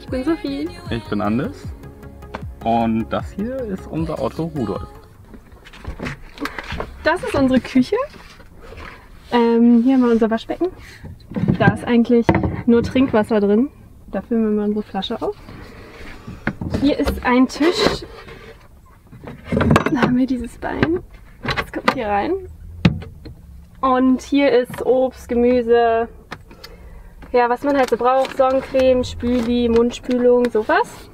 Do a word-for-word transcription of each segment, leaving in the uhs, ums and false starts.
bin Sophie. Ich bin Anders. Und das hier ist unser Auto Rudolf. Das ist unsere Küche. Ähm, hier haben wir unser Waschbecken. Da ist eigentlich nur Trinkwasser drin. Da füllen wir mal unsere Flasche auf. Hier ist ein Tisch. Da haben wir dieses Bein. Das kommt hier rein. Und hier ist Obst, Gemüse. Ja, was man halt so braucht. Sonnencreme, Spüli, Mundspülung, sowas.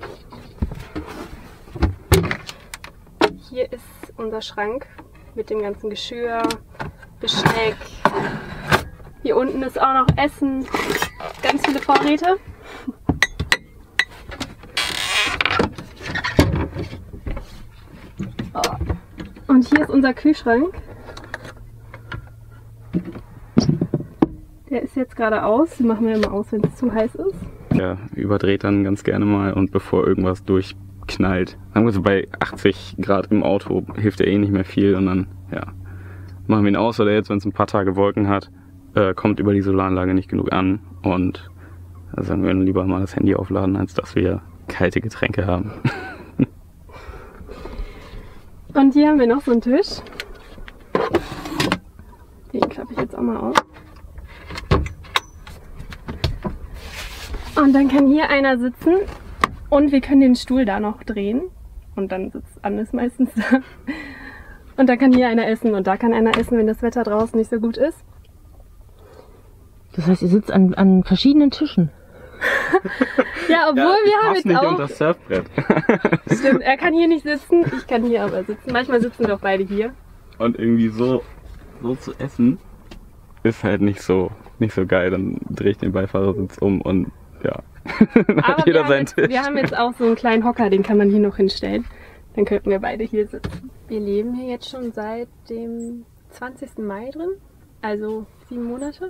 Hier ist unser Schrank mit dem ganzen Geschirr, Besteck. Hier unten ist auch noch Essen. Ganz viele Vorräte. Und hier ist unser Kühlschrank. Der ist jetzt gerade aus. Den machen wir immer aus, wenn es zu heiß ist. Der überdreht dann ganz gerne mal und bevor irgendwas durchknallt. Sagen wir so, bei achtzig Grad im Auto hilft er eh nicht mehr viel und dann, ja, machen wir ihn aus. Oder jetzt, wenn es ein paar Tage Wolken hat, äh, kommt über die Solaranlage nicht genug an und da sagen wir lieber mal das Handy aufladen, als dass wir kalte Getränke haben. Und hier haben wir noch so einen Tisch. Den klappe ich jetzt auch mal auf. Und dann kann hier einer sitzen und wir können den Stuhl da noch drehen. Und dann sitzt Annes meistens da. Und dann kann hier einer essen und da kann einer essen, wenn das Wetter draußen nicht so gut ist. Das heißt, ihr sitzt an, an verschiedenen Tischen. Ja, obwohl Ja, wir haben nicht jetzt auch... unter das Surfbrett. Stimmt, er kann hier nicht sitzen, ich kann hier aber sitzen. Manchmal sitzen wir auch beide hier. Und irgendwie so, so zu essen ist halt nicht so, nicht so geil. Dann drehe ich den Beifahrersitz um und ja, dann hat Aber jeder wir haben, seinen jetzt, Tisch. wir haben jetzt auch so einen kleinen Hocker, den kann man hier noch hinstellen. Dann könnten wir beide hier sitzen. Wir leben hier jetzt schon seit dem zwanzigsten Mai drin, also sieben Monate.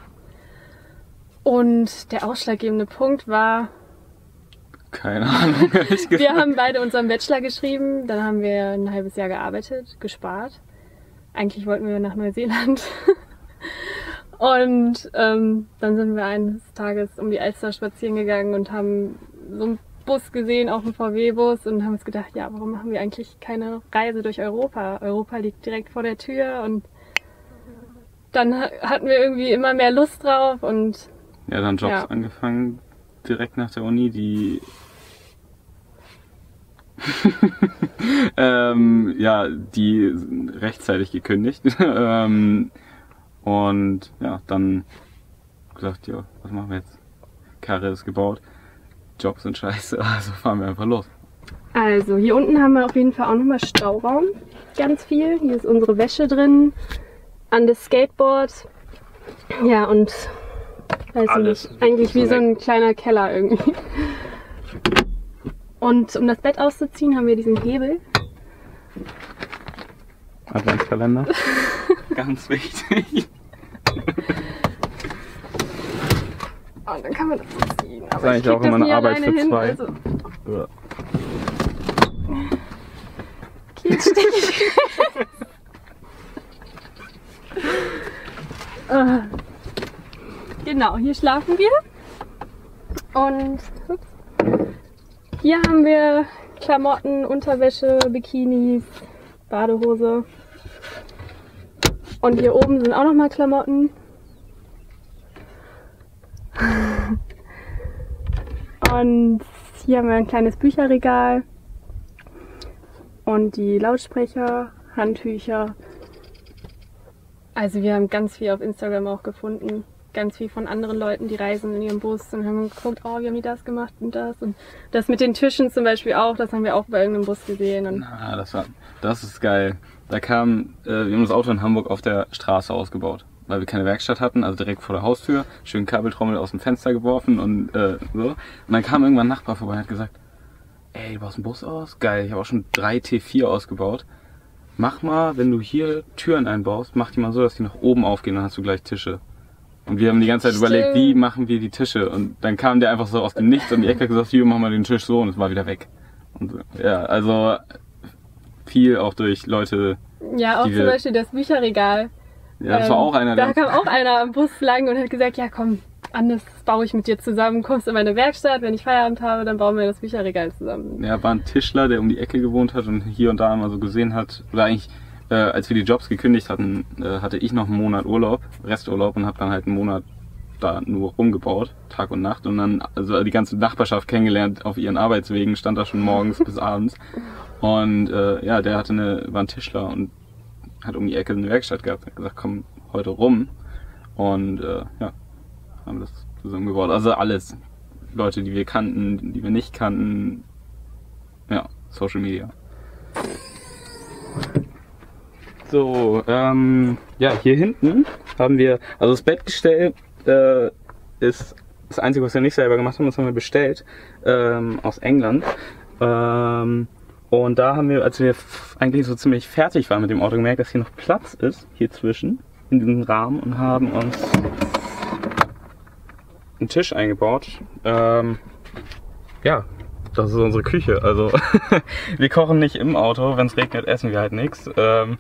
Und der ausschlaggebende Punkt war, Keine Ahnung, ehrlich gesagt. wir haben beide unseren Bachelor geschrieben, dann haben wir ein halbes Jahr gearbeitet, gespart. Eigentlich wollten wir nach Neuseeland. Und ähm, dann sind wir eines Tages um die Elster spazieren gegangen und haben so einen Bus gesehen, auch einen V W-Bus, und haben uns gedacht, ja, warum machen wir eigentlich keine Reise durch Europa? Europa liegt direkt vor der Tür und dann hatten wir irgendwie immer mehr Lust drauf und Ja, dann Jobs Ja. angefangen, direkt nach der Uni, die ähm, ja, die rechtzeitig gekündigt. ähm, und ja, dann gesagt, ja, was machen wir jetzt? Karre ist gebaut, Jobs sind scheiße, also fahren wir einfach los. Also, hier unten haben wir auf jeden Fall auch nochmal Stauraum. Ganz viel. Hier ist unsere Wäsche drin. An das Skateboard. Ja, und weiß Alles. nicht, eigentlich wie so ein kleiner Keller irgendwie. Und um das Bett auszuziehen, haben wir diesen Hebel. Adventskalender. Ganz wichtig. Und dann kann man das so ziehen. Das ist eigentlich auch immer eine Arbeit für zwei. Also, Ja. okay, jetzt steck ich. Ah. Genau, hier schlafen wir. Und ups, hier haben wir Klamotten, Unterwäsche, Bikinis, Badehose. Und hier oben sind auch nochmal Klamotten. Und hier haben wir ein kleines Bücherregal. Und die Lautsprecher, Handtücher. Also wir haben ganz viel auf Instagram auch gefunden. Ganz viel von anderen Leuten, die reisen in ihrem Bus und haben geguckt, oh, wie haben die das gemacht und das. Und das mit den Tischen zum Beispiel auch, das haben wir auch bei irgendeinem Bus gesehen. Und Na, das war, das ist geil. Da kam, äh, wir haben das Auto in Hamburg auf der Straße ausgebaut, weil wir keine Werkstatt hatten, also direkt vor der Haustür, schön Kabeltrommel aus dem Fenster geworfen und äh, so. Und dann kam irgendwann ein Nachbar vorbei und hat gesagt, ey, du baust einen Bus aus? Geil, ich habe auch schon drei T vier ausgebaut. Mach mal, wenn du hier Türen einbaust, mach die mal so, dass die nach oben aufgehen, dann hast du gleich Tische. Und wir haben die ganze Zeit Stimmt. überlegt, wie machen wir die Tische? Und dann kam der einfach so aus dem Nichts um die Ecke und gesagt, hier, mach mal den Tisch so, und es war wieder weg. Und so. Ja, also viel auch durch Leute. ja, auch Die zum wir- Beispiel das Bücherregal. Ja, das Ähm, war auch einer, Da der kam auch einer am Bus lang und hat gesagt, ja komm, Anders baue ich mit dir zusammen, kommst in meine Werkstatt, wenn ich Feierabend habe, dann bauen wir das Bücherregal zusammen. Ja, war ein Tischler, der um die Ecke gewohnt hat und hier und da mal so gesehen hat, oder eigentlich, äh, als wir die Jobs gekündigt hatten, äh, hatte ich noch einen Monat Urlaub, Resturlaub und habe dann halt einen Monat da nur rumgebaut, Tag und Nacht und dann also die ganze Nachbarschaft kennengelernt auf ihren Arbeitswegen, stand da schon morgens bis abends und äh, ja, der hatte eine, war ein Tischler und hat um die Ecke eine Werkstatt gehabt, hat gesagt, komm heute rum und äh, ja, haben das zusammengebaut. Also alles, Leute, die wir kannten, die wir nicht kannten, ja, Social Media. So, ähm, ja, hier hinten haben wir, also das Bettgestell äh, ist das Einzige, was wir nicht selber gemacht haben, das haben wir bestellt ähm, aus England. Ähm, und da haben wir, als wir f- eigentlich so ziemlich fertig waren mit dem Auto, gemerkt, dass hier noch Platz ist, hier zwischen, in diesem Rahmen und haben uns einen Tisch eingebaut. Ähm, ja, das ist unsere Küche. Also wir kochen nicht im Auto, wenn es regnet, essen wir halt nichts. Ähm,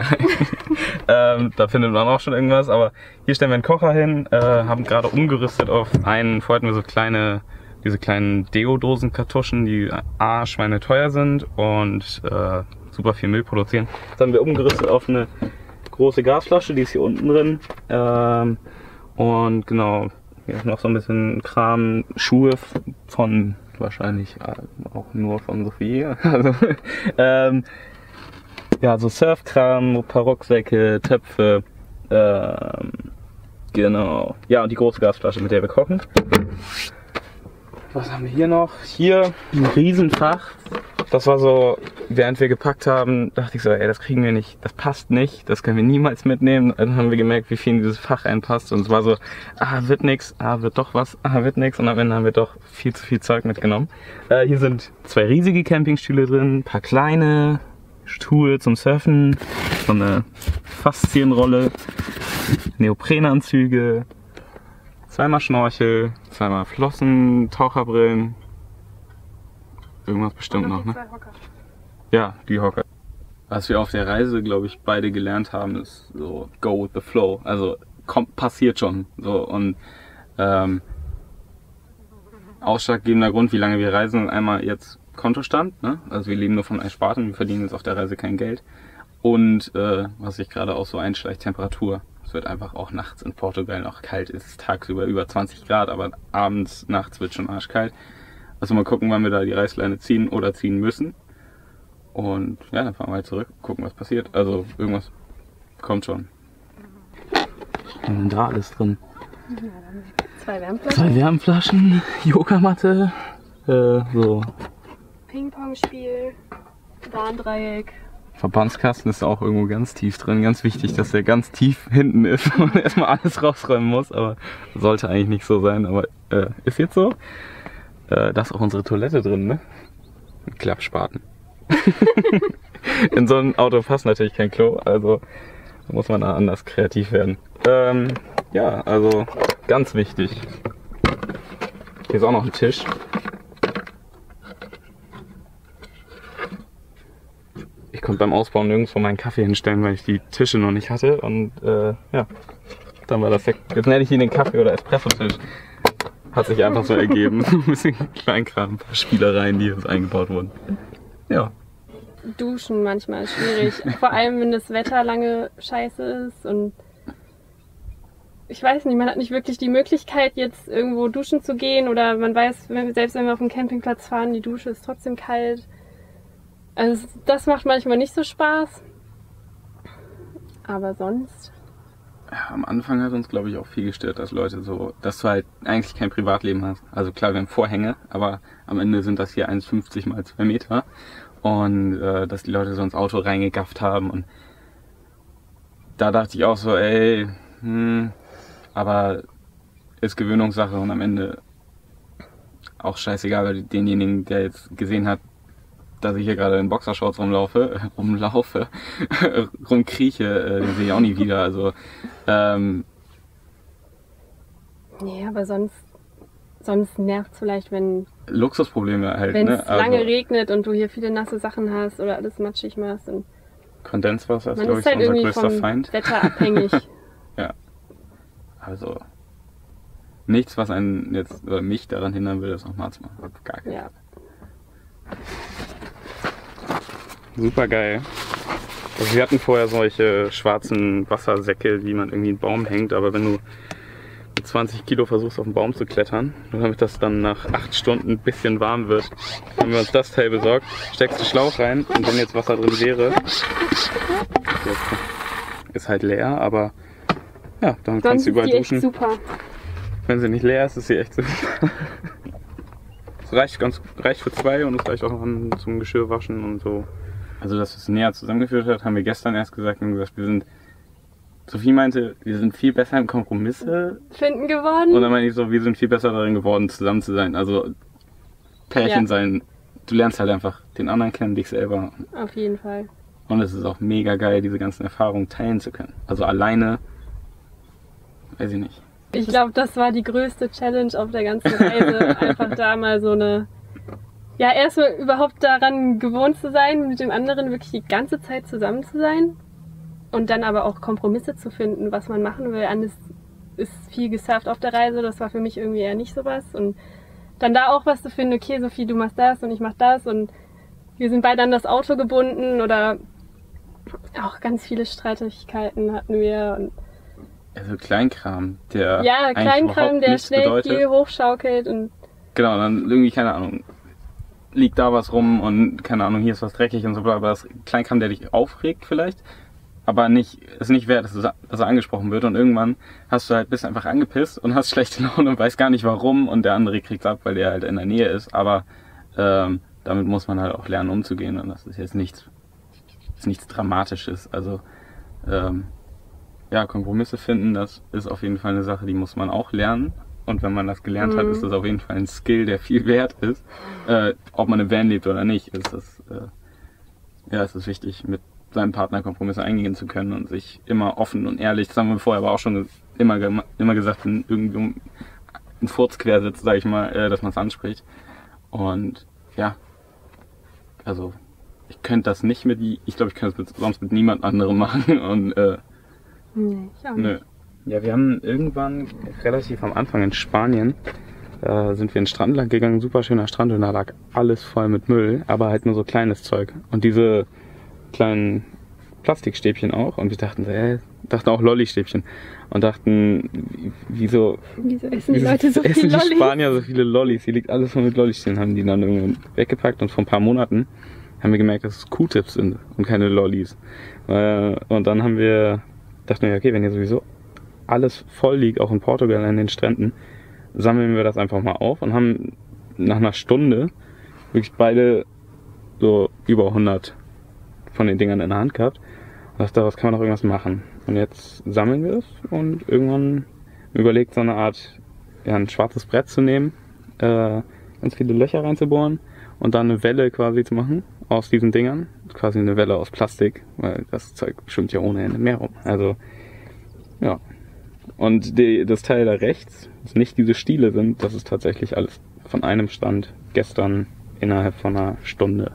ähm, da findet man auch schon irgendwas. Aber hier stellen wir einen Kocher hin, äh, haben gerade umgerüstet auf einen. Vorher hatten wir so kleine, diese kleinen Deo-Dosen-Kartuschen, die a schweineteuer sind und äh, super viel Müll produzieren. Jetzt haben wir umgerüstet auf eine große Gasflasche, die ist hier unten drin. Ähm, und genau. Hier ist noch so ein bisschen Kram, Schuhe von wahrscheinlich auch nur von Sophie. Also, ähm, ja, so Surfkram, ein paar Rucksäcke, Töpfe, ähm, genau. Ja, und die große Gasflasche, mit der wir kochen. Was haben wir hier noch? Hier ein Riesenfach. Das war so, während wir gepackt haben, dachte ich so, ey, das kriegen wir nicht, das passt nicht, das können wir niemals mitnehmen. Dann haben wir gemerkt, wie viel in dieses Fach reinpasst und es war so, ah, wird nix, ah, wird doch was, ah, wird nix und am Ende haben wir doch viel zu viel Zeug mitgenommen. Äh, hier sind zwei riesige Campingstühle drin, ein paar kleine Stühle zum Surfen, so eine Faszienrolle, Neoprenanzüge, zweimal Schnorchel, zweimal Flossen, Taucherbrillen. Irgendwas bestimmt noch, ne? Ja, die Hocker. Was wir auf der Reise, glaube ich, beide gelernt haben, ist so go with the flow. Also kommt, passiert schon. So und ähm, ausschlaggebender Grund, wie lange wir reisen, einmal jetzt Kontostand, ne? Also wir leben nur von Ersparten, wir verdienen jetzt auf der Reise kein Geld. Und äh, was sich gerade auch so einschleicht, Temperatur. Es wird einfach auch nachts in Portugal noch kalt. Es ist tagsüber über zwanzig Grad, aber abends, nachts wird schon arschkalt. Also mal gucken, wann wir da die Reißleine ziehen oder ziehen müssen. Und ja, dann fahren wir halt zurück, gucken, was passiert. Also irgendwas kommt schon. Und da alles drin. Zwei Wärmflaschen. Zwei Wärmflaschen, Yogamatte, äh, so. Ping-Pong-Spiel, Warndreieck. Verbandskasten ist auch irgendwo ganz tief drin. Ganz wichtig, dass der ganz tief hinten ist und man erstmal alles rausräumen muss. Aber sollte eigentlich nicht so sein, aber äh, ist jetzt so. Äh, da ist auch unsere Toilette drin, ne? Mit Klappspaten. In so ein Auto passt natürlich kein Klo, also muss man da anders kreativ werden. Ähm, ja, also ganz wichtig. Hier ist auch noch ein Tisch. Ich konnte beim Ausbauen nirgendwo meinen Kaffee hinstellen, weil ich die Tische noch nicht hatte. Und äh, ja, dann war das weg. Jetzt nenne ich ihn den Kaffee- oder Espresso-Tisch. Hat sich einfach so ergeben. Ein bisschen Kleinkram, ein paar Spielereien, die jetzt eingebaut wurden. Ja. Duschen manchmal ist schwierig. Vor allem, wenn das Wetter lange scheiße ist und ich weiß nicht, man hat nicht wirklich die Möglichkeit, jetzt irgendwo duschen zu gehen oder man weiß, wenn, selbst wenn wir auf dem Campingplatz fahren, die Dusche ist trotzdem kalt. Also das macht manchmal nicht so Spaß. Aber sonst... Ja, am Anfang hat uns, glaube ich, auch viel gestört, dass Leute so, dass du halt eigentlich kein Privatleben hast. Also klar, wir haben Vorhänge, aber am Ende sind das hier eins Komma fünfzig mal zwei Meter. Und äh, dass die Leute so ins Auto reingegafft haben. Und da dachte ich auch so, ey, hm, aber ist Gewöhnungssache und am Ende auch scheißegal, weil denjenigen, der jetzt gesehen hat, dass ich hier gerade in Boxershorts rumlaufe, rumlaufe, rumkrieche, äh, den sehe ich auch nie wieder. Also, ähm, nee, aber sonst, sonst nervt es vielleicht, wenn Luxusprobleme halt, wenn ne? es lange Also, regnet und du hier viele nasse Sachen hast oder alles matschig machst. Und Kondenswasser ist, man glaube ist ich, halt unser irgendwie größter vom Feind. Wetter abhängig. Ja. Also, nichts, was einen jetzt oder mich daran hindern will, das nochmal zu machen. Auf gar keinen Ja. Super geil. Also wir hatten vorher solche schwarzen Wassersäcke, die man irgendwie in den Baum hängt, aber wenn du mit zwanzig Kilo versuchst auf den Baum zu klettern, und damit das dann nach acht Stunden ein bisschen warm wird, haben wir uns das Teil besorgt, steckst du Schlauch rein und wenn jetzt Wasser drin wäre, ist halt leer, aber ja, dann kannst du überall duschen. Super. Wenn sie nicht leer ist, ist sie echt super. Es reicht ganz reicht für zwei und es reicht auch an zum Geschirrwaschen und so. Also, dass es näher zusammengeführt hat, haben wir gestern erst gesagt und gesagt, wir sind, Sophie meinte, wir sind viel besser in Kompromisse Finden geworden. und dann meinte ich so, wir sind viel besser darin geworden, zusammen zu sein. Also, Pärchen Ja. sein, du lernst halt einfach den anderen kennen, dich selber. Auf jeden Fall. Und es ist auch mega geil, diese ganzen Erfahrungen teilen zu können. Also alleine, weiß ich nicht. Ich glaube, das war die größte Challenge auf der ganzen Reise. Einfach da mal so eine, ja, erstmal überhaupt daran gewohnt zu sein, mit dem anderen wirklich die ganze Zeit zusammen zu sein. Und dann aber auch Kompromisse zu finden, was man machen will. Anders ist viel gesurft auf der Reise, das war für mich irgendwie eher nicht sowas. Und dann da auch was zu finden, okay, Sophie, du machst das und ich mach das und wir sind beide an das Auto gebunden oder auch ganz viele Streitigkeiten hatten wir. Und Also Kleinkram, der ja, eigentlich Kleinkram, überhaupt der nichts schnell bedeutet. viel hochschaukelt und Genau, dann irgendwie, keine Ahnung, liegt da was rum und keine Ahnung, hier ist was dreckig und so, aber das Kleinkram, der dich aufregt vielleicht, aber nicht, ist nicht wert, dass, es, dass er angesprochen wird und irgendwann hast du halt, bist einfach angepisst und hast schlechte Laune und weißt gar nicht warum und der andere kriegt's ab, weil der halt in der Nähe ist, aber ähm, damit muss man halt auch lernen umzugehen und das ist jetzt nichts, ist nichts Dramatisches, also ähm, ja, Kompromisse finden, das ist auf jeden Fall eine Sache, die muss man auch lernen. Und wenn man das gelernt Mhm. hat, ist das auf jeden Fall ein Skill, der viel wert ist. Äh, ob man im Van lebt oder nicht, ist das, äh, ja, es ist wichtig, mit seinem Partner Kompromisse eingehen zu können und sich immer offen und ehrlich, das haben wir vorher aber auch schon immer, gema- immer gesagt, wenn irgendwie ein Furz quer sitzt, sag ich mal, äh, dass man es anspricht. Und ja, also ich könnte das nicht mit, ich glaube, ich könnte es mit, sonst mit niemand anderem machen und äh, nee, ich auch nicht. Nö. Ja, wir haben irgendwann relativ am Anfang in Spanien, da sind wir in den Strand lang gegangen, super schöner Strand und da lag alles voll mit Müll, aber halt nur so kleines Zeug. Und diese kleinen Plastikstäbchen auch und wir dachten, äh, dachten auch Lolli-Stäbchen und dachten, wie- wieso, Wieso essen die wieso Leute so essen viel die Lollis? Spanier so viele Lollis? Hier liegt alles voll mit Lollis stehen, haben die dann irgendwann weggepackt und vor ein paar Monaten haben wir gemerkt, dass es Q-Tips sind und keine Lollis. Äh, Und dann haben wir, dachten wir, okay, wenn hier sowieso alles voll liegt, auch in Portugal an den Stränden, sammeln wir das einfach mal auf und haben nach einer Stunde wirklich beide so über hundert von den Dingern in der Hand gehabt und dachte, daraus kann man doch irgendwas machen. Und jetzt sammeln wir es und irgendwann überlegt, so eine Art, ja, ein schwarzes Brett zu nehmen, äh, ganz viele Löcher reinzubohren und dann eine Welle quasi zu machen aus diesen Dingern. Quasi eine Welle aus Plastik, weil das Zeug schwimmt ja ohne Ende mehr rum. Also, ja. Und die, das Teil da rechts, was nicht diese Stiele sind, das ist tatsächlich alles von einem Stand gestern innerhalb von einer Stunde.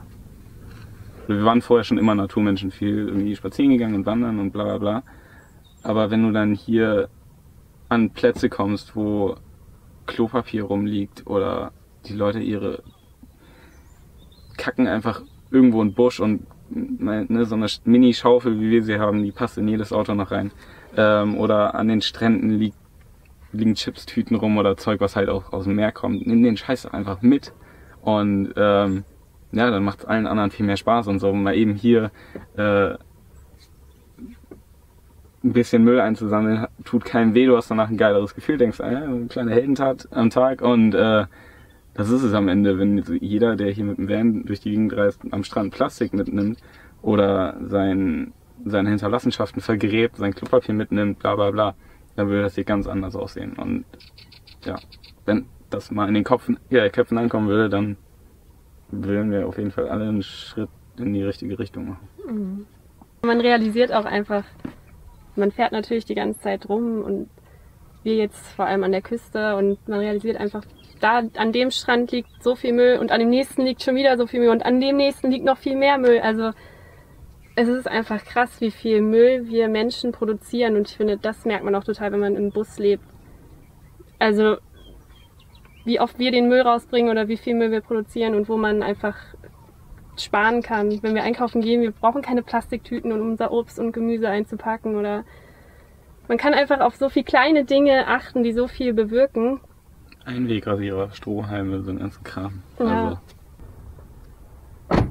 Wir waren vorher schon immer Naturmenschen, viel irgendwie spazieren gegangen und wandern und bla bla bla. Aber wenn du dann hier an Plätze kommst, wo Klopapier rumliegt oder die Leute ihre kacken einfach irgendwo in den Busch und ne, so eine Mini-Schaufel, wie wir sie haben, die passt in jedes Auto noch rein. Ähm, oder an den Stränden liegt, liegen Chipstüten rum oder Zeug, was halt auch aus dem Meer kommt. Nimm den Scheiß einfach mit. Und ähm, ja, dann macht es allen anderen viel mehr Spaß und so. Mal eben hier äh, ein bisschen Müll einzusammeln, tut keinem weh, du hast danach ein geileres Gefühl, denkst, äh, eine kleine Heldentat am Tag und äh, das ist es am Ende, wenn jeder, der hier mit dem Van durch die Gegend reist, am Strand Plastik mitnimmt oder sein, seine Hinterlassenschaften vergräbt, sein Klopapier mitnimmt, bla bla bla, dann würde das hier ganz anders aussehen. Und ja, wenn das mal in den Köpfen, ja, Köpfen ankommen würde, dann würden wir auf jeden Fall alle einen Schritt in die richtige Richtung machen. Mhm. Man realisiert auch einfach, man fährt natürlich die ganze Zeit rum und wir jetzt vor allem an der Küste und man realisiert einfach, da an dem Strand liegt so viel Müll und an dem nächsten liegt schon wieder so viel Müll und an dem nächsten liegt noch viel mehr Müll. Also es ist einfach krass, wie viel Müll wir Menschen produzieren und ich finde, das merkt man auch total, wenn man im Bus lebt. Also wie oft wir den Müll rausbringen oder wie viel Müll wir produzieren und wo man einfach sparen kann. Wenn wir einkaufen gehen, wir brauchen keine Plastiktüten, um unser Obst und Gemüse einzupacken. Oder man kann einfach auf so viele kleine Dinge achten, die so viel bewirken. Einwegrasierer, Strohhalme, so ein ganzen Kram. Ja. Also,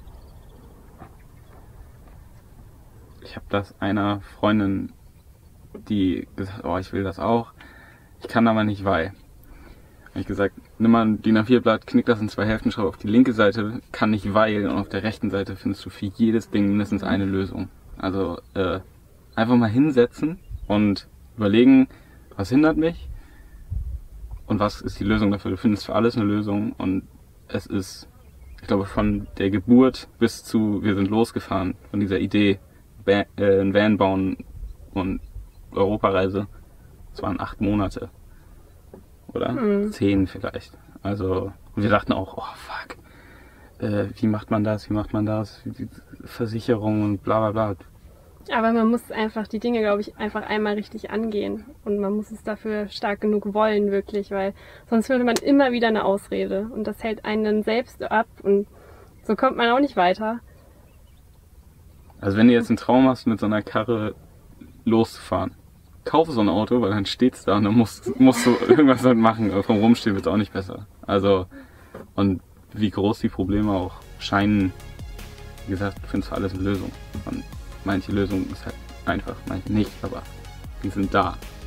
ich habe das einer Freundin, die gesagt, oh, ich will das auch. Ich kann aber nicht, weil. Habe ich gesagt, nimm mal ein D I N A vier Blatt, knick das in zwei Hälften, schreib auf die linke Seite, kann nicht, weil, und auf der rechten Seite findest du für jedes Ding mindestens eine Lösung. Also äh, einfach mal hinsetzen und überlegen, was hindert mich und was ist die Lösung dafür. Du findest für alles eine Lösung und es ist, ich glaube, von der Geburt bis zu, wir sind losgefahren, von dieser Idee, ba- äh, ein Van bauen und Europareise, es waren acht Monate. Oder? Mhm. Zehn vielleicht. Also, und wir dachten auch, oh fuck, äh, wie macht man das, wie macht man das, Versicherung und bla bla bla. Aber man muss einfach die Dinge, glaube ich, einfach einmal richtig angehen. Und man muss es dafür stark genug wollen, wirklich, weil sonst würde man immer wieder eine Ausrede. Und das hält einen dann selbst ab und so kommt man auch nicht weiter. Also wenn du jetzt einen Traum hast, mit so einer Karre loszufahren, kauf so ein Auto, weil dann steht's da und dann musst, musst du irgendwas damit machen. Aber vom Rumstehen wird's auch nicht besser. Also, und wie groß die Probleme auch scheinen, wie gesagt, du findest für alles eine Lösung. Und manche Lösungen ist halt einfach, manche nicht, aber die sind da.